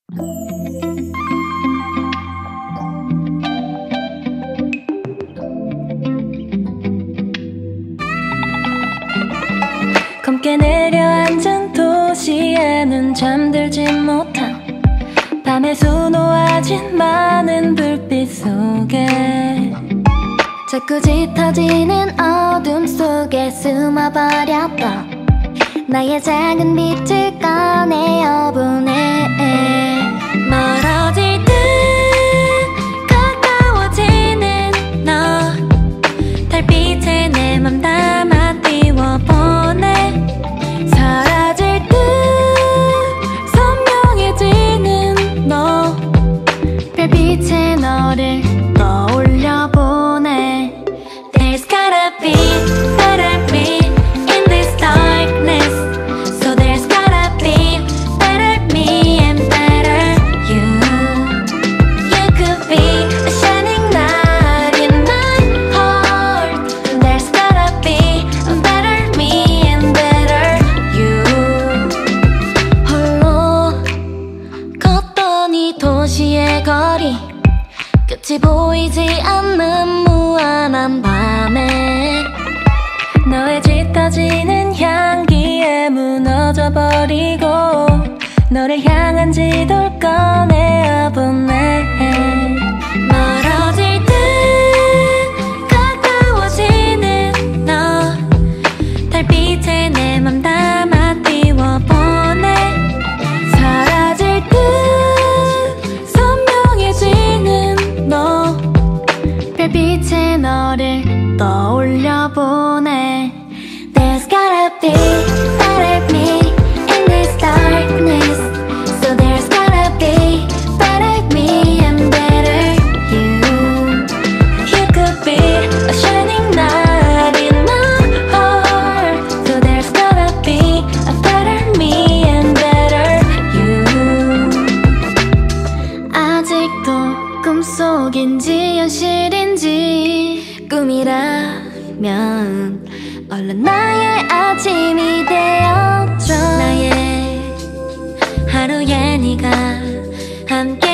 검게 내려앉은 도시에는 잠들지 못한 밤에 수놓아진 많은 불빛 속에 자꾸 짙어지는 어둠 속에 숨어버렸던 나의 작은 빛을 꺼내어 보내. 멀어질 듯 가까워지는 너 달빛에 내 맘 담아 띄워보내. 사라질 듯 선명해지는 너 별빛에 너를 떠올려보내. There's gotta be better me in this darkness. So there's gotta be better me and better you. You could be a shining light in my heart. There's gotta be a better me and better you. 홀로 걷던 이 도시의 거리 끝이 보이지 않는 무한한 밤에 너의 짙어지는 향기에 무너져 버리고 너를 향한 지도를 꺼내어 보내. 멀어질 듯 가까워지는 너 달빛에 내 맘 담아 띄워보내. 사라질 듯 선명해지는 너 별빛에 너를 떠올려보내. There's gotta be better me in this darkness. So there's gotta be better me and better you. You could be a shining light in my heart. So there's gotta be a better me and better you. 아직도 꿈속인지 현실인지 꿈이라면 얼른 나의 아침이 되어줘. 나의 하루에 네가 함께